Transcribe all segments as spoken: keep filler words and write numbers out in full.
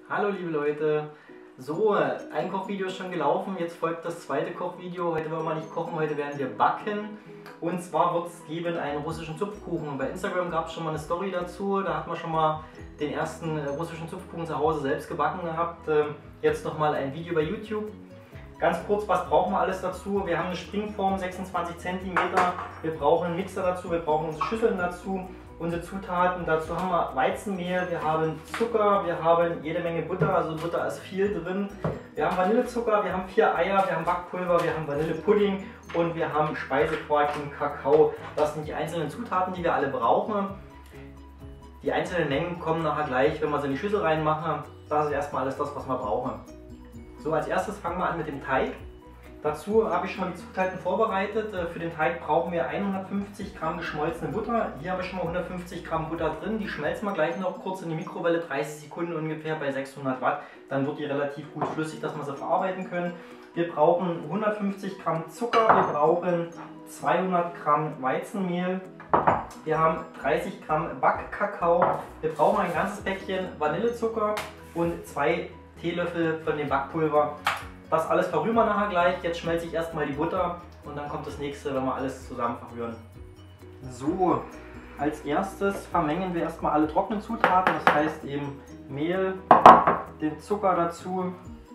Hallo liebe Leute, so ein Kochvideo ist schon gelaufen, jetzt folgt das zweite Kochvideo. Heute wollen wir nicht kochen, heute werden wir backen. Und zwar wird es geben einen russischen Zupfkuchen. Bei Instagram gab es schon mal eine Story dazu, da hat man schon mal den ersten russischen Zupfkuchen zu Hause selbst gebacken gehabt. Jetzt nochmal ein Video bei YouTube. Ganz kurz, was brauchen wir alles dazu? Wir haben eine Springform, sechsundzwanzig Zentimeter, wir brauchen einen Mixer dazu, wir brauchen unsere Schüsseln dazu. Unsere Zutaten, dazu haben wir Weizenmehl, wir haben Zucker, wir haben jede Menge Butter, also Butter ist viel drin. Wir haben Vanillezucker, wir haben vier Eier, wir haben Backpulver, wir haben Vanillepudding und wir haben Speisequark und Kakao. Das sind die einzelnen Zutaten, die wir alle brauchen. Die einzelnen Mengen kommen nachher gleich, wenn wir sie in die Schüssel reinmachen. Das ist erstmal alles das, was wir brauchen. So, als erstes fangen wir an mit dem Teig. Dazu habe ich schon mal die Zutaten vorbereitet. Für den Teig brauchen wir hundertfünfzig Gramm geschmolzene Butter. Hier habe ich schon mal hundertfünfzig Gramm Butter drin. Die schmelzen wir gleich noch kurz in die Mikrowelle, dreißig Sekunden ungefähr bei sechshundert Watt. Dann wird die relativ gut flüssig, dass wir sie verarbeiten können. Wir brauchen hundertfünfzig Gramm Zucker, wir brauchen zweihundert Gramm Weizenmehl, wir haben dreißig Gramm Backkakao, wir brauchen ein ganzes Päckchen Vanillezucker und zwei Teelöffel von dem Backpulver. Das alles verrühren wir nachher gleich. Jetzt schmelze ich erstmal die Butter und dann kommt das nächste, wenn wir alles zusammen verrühren. So, als erstes vermengen wir erstmal alle trockenen Zutaten, das heißt eben Mehl, den Zucker dazu,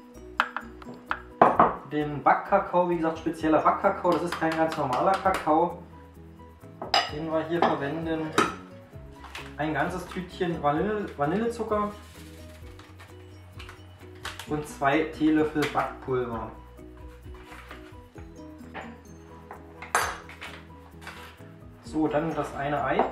den Backkakao, wie gesagt spezieller Backkakao, das ist kein ganz normaler Kakao, den wir hier verwenden, ein ganzes Tütchen Vanille, Vanillezucker und zwei Teelöffel Backpulver. So, dann das eine Ei.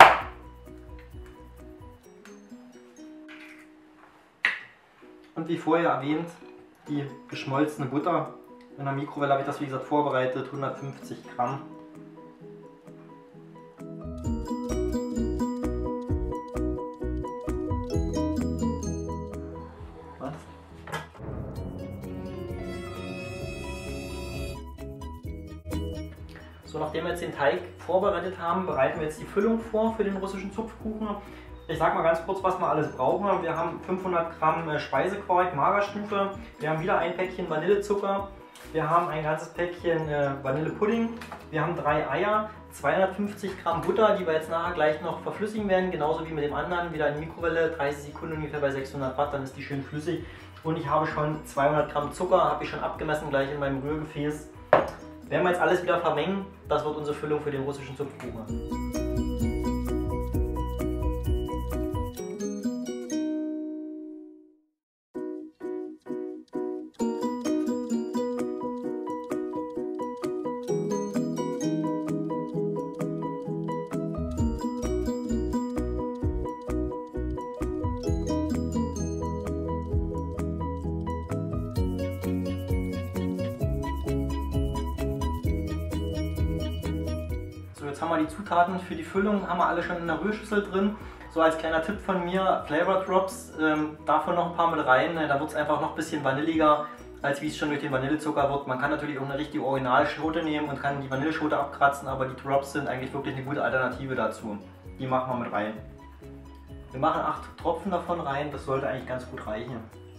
Und wie vorher erwähnt, die geschmolzene Butter. In der Mikrowelle habe ich das wie gesagt vorbereitet, hundertfünfzig Gramm. So, nachdem wir jetzt den Teig vorbereitet haben, bereiten wir jetzt die Füllung vor für den russischen Zupfkuchen. Ich sage mal ganz kurz, was wir alles brauchen. Wir haben fünfhundert Gramm Speisequark, Magerstufe. Wir haben wieder ein Päckchen Vanillezucker. Wir haben ein ganzes Päckchen Vanillepudding. Wir haben drei Eier, zweihundertfünfzig Gramm Butter, die wir jetzt nachher gleich noch verflüssigen werden. Genauso wie mit dem anderen. Wieder in die Mikrowelle, dreißig Sekunden ungefähr bei sechshundert Watt, dann ist die schön flüssig. Und ich habe schon zweihundert Gramm Zucker, habe ich schon abgemessen gleich in meinem Rührgefäß. Werden wir jetzt alles wieder vermengen, das wird unsere Füllung für den russischen Zupfkuchen. Jetzt haben wir die Zutaten für die Füllung, haben wir alle schon in der Rührschüssel drin. So als kleiner Tipp von mir, Flavor Drops, ähm, davon noch ein paar mit rein, da wird es einfach noch ein bisschen vanilliger, als wie es schon durch den Vanillezucker wird. Man kann natürlich auch eine richtige Originalschote nehmen und kann die Vanilleschote abkratzen, aber die Drops sind eigentlich wirklich eine gute Alternative dazu. Die machen wir mit rein. Wir machen acht Tropfen davon rein, das sollte eigentlich ganz gut reichen.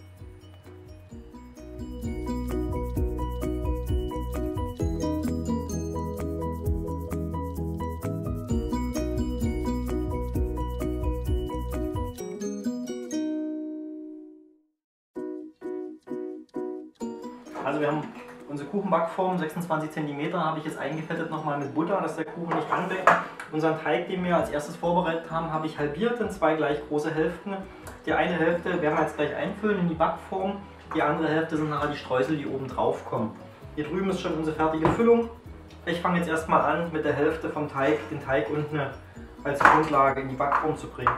Also wir haben unsere Kuchenbackform, sechsundzwanzig Zentimeter, habe ich jetzt eingefettet nochmal mit Butter, dass der Kuchen nicht anbrennt. Unseren Teig, den wir als erstes vorbereitet haben, habe ich halbiert in zwei gleich große Hälften. Die eine Hälfte werden wir jetzt gleich einfüllen in die Backform, die andere Hälfte sind nachher die Streusel, die oben drauf kommen. Hier drüben ist schon unsere fertige Füllung. Ich fange jetzt erstmal an mit der Hälfte vom Teig, den Teig unten als Grundlage in die Backform zu bringen.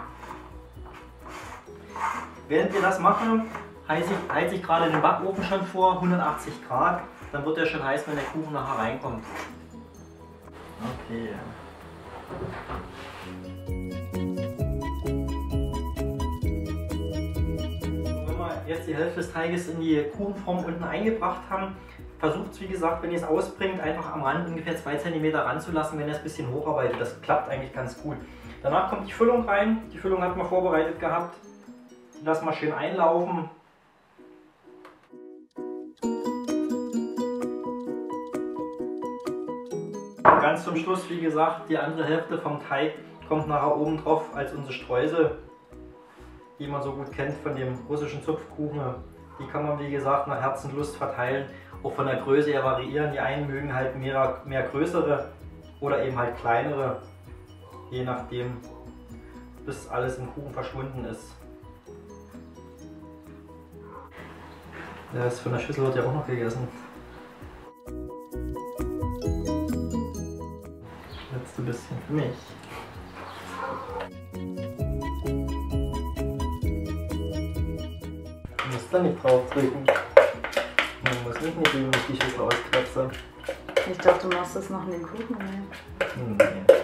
Während wir das machen, heize ich, heize ich gerade den Backofen schon vor, hundertachtzig Grad, dann wird der schon heiß, wenn der Kuchen nachher reinkommt. Okay. Wenn wir jetzt die Hälfte des Teiges in die Kuchenform unten eingebracht haben, versucht es wie gesagt, wenn ihr es ausbringt, einfach am Rand ungefähr zwei Zentimeter ranzulassen, wenn ihr es ein bisschen hocharbeitet. Das klappt eigentlich ganz gut. Danach kommt die Füllung rein. Die Füllung hat man vorbereitet gehabt. Die lassen wir schön einlaufen. Und ganz zum Schluss, wie gesagt, die andere Hälfte vom Teig kommt nachher oben drauf als unsere Streusel, die man so gut kennt von dem russischen Zupfkuchen. Die kann man, wie gesagt, nach Herzenslust verteilen. Auch von der Größe her variieren. Die einen mögen halt mehr, mehr größere oder eben halt kleinere, je nachdem, bis alles im Kuchen verschwunden ist. Das von der Schüssel wird ja auch noch gegessen. Letzte bisschen für mich. Du musst da nicht drauf drücken. Man muss nicht mit dem die Schüssel auskratzen. Ich dachte, du machst das noch in den Kuchen rein. Nee.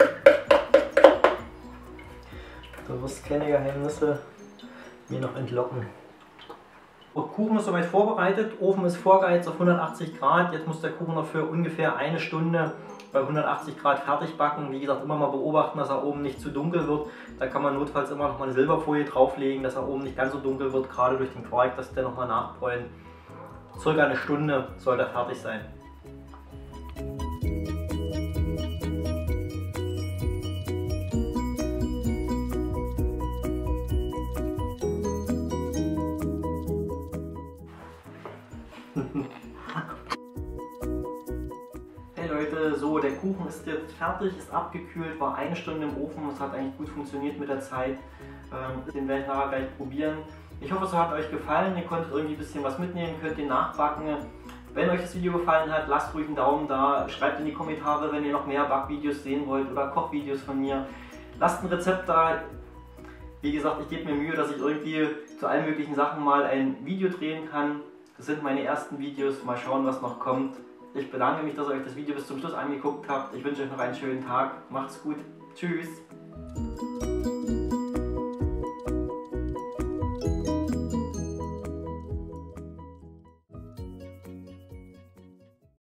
Du wirst keine Geheimnisse mir noch entlocken. Der Kuchen ist soweit vorbereitet, Ofen ist vorgeheizt auf hundertachtzig Grad. Jetzt muss der Kuchen noch für ungefähr eine Stunde bei hundertachtzig Grad fertig backen. Wie gesagt, immer mal beobachten, dass er oben nicht zu dunkel wird. Da kann man notfalls immer noch mal eine Silberfolie drauflegen, dass er oben nicht ganz so dunkel wird, gerade durch den Quark, dass der noch mal nachbräunt. Circa eine Stunde soll er fertig sein. Hey Leute, so der Kuchen ist jetzt fertig, ist abgekühlt, war eine Stunde im Ofen, es hat eigentlich gut funktioniert mit der Zeit. Ähm, den werde ich nachher gleich probieren. Ich hoffe, es hat euch gefallen, ihr konntet irgendwie ein bisschen was mitnehmen, könnt den nachbacken. Wenn euch das Video gefallen hat, lasst ruhig einen Daumen da, schreibt in die Kommentare, wenn ihr noch mehr Backvideos sehen wollt oder Kochvideos von mir. Lasst ein Rezept da. Wie gesagt, ich gebe mir Mühe, dass ich irgendwie zu allen möglichen Sachen mal ein Video drehen kann. Das sind meine ersten Videos, mal schauen, was noch kommt. Ich bedanke mich, dass ihr euch das Video bis zum Schluss angeguckt habt. Ich wünsche euch noch einen schönen Tag. Macht's gut. Tschüss.